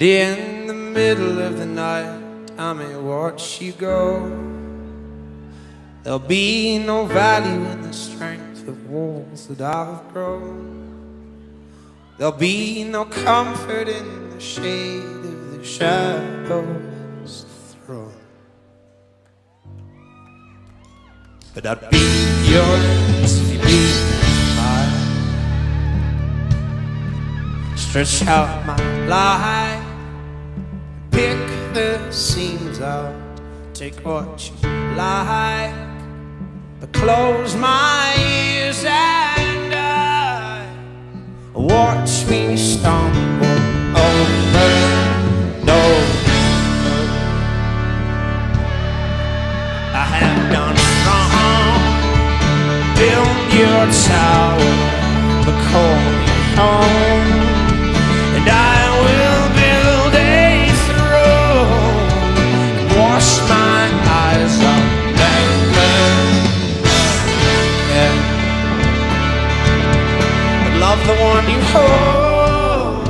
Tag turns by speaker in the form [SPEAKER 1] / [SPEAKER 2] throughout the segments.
[SPEAKER 1] in the middle of the night I may watch you go. There'll be no value in the strength of walls that I've grown. There'll be no comfort in the shade of the shadow's throne. But I'd be yours if you'd be mine. Stretch out my life, pick the seams out, take what you like, but close my ears and watch me stumble over and over. I have done wrong, build your tower, but call me home, and I will build a throne and wash my eyes out and yeah. But love the one you hold,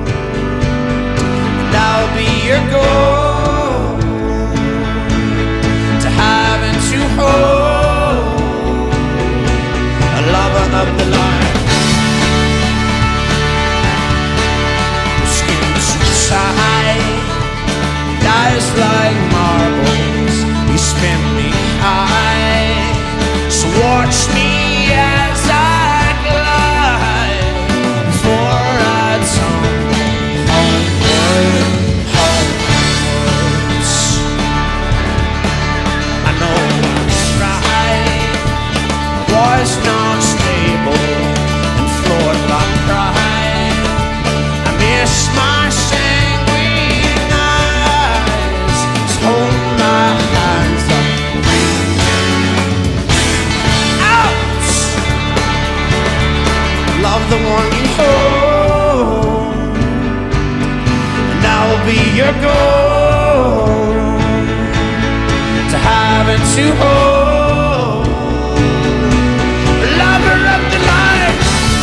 [SPEAKER 1] and I'll be your goal, to have and to hold, a lover of the light. Eyes like marbles, you spin me high. So watch me as I glide before I tumble onwards. I know I tried, was not stable and floored by pride. I miss my the one you hold, and I will be your goal, to have and to hold, lover of the light.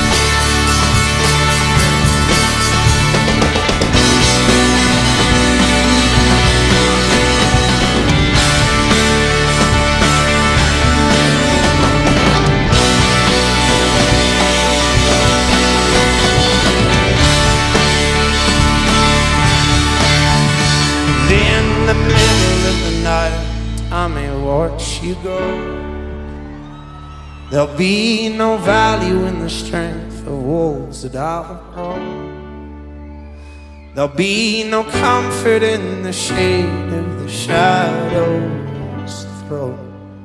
[SPEAKER 1] In the middle of the night I may watch you go. There'll be no value in the strength of walls that I've grown. There'll be no comfort in the shade of the shadow's throne.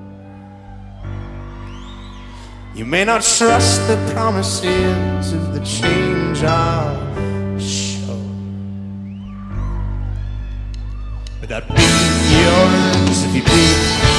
[SPEAKER 1] You may not trust the promises of the change I'll show, but I'd be yours if you please.